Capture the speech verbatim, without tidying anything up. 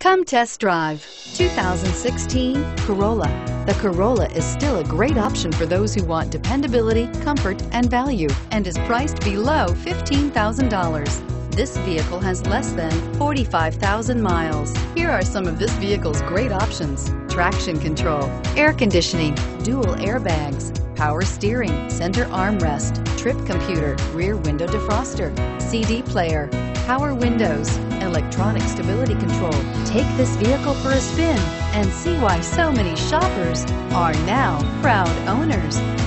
Come test drive two thousand sixteen Corolla. The Corolla is still a great option for those who want dependability, comfort, and value, and is priced below fifteen thousand dollars. This vehicle has less than forty-five thousand miles. Here are some of this vehicle's great options: traction control, air conditioning, dual airbags, power steering, center armrest, trip computer, rear window defroster, C D player, power windows, electronic stability control. Take this vehicle for a spin and see why so many shoppers are now proud owners.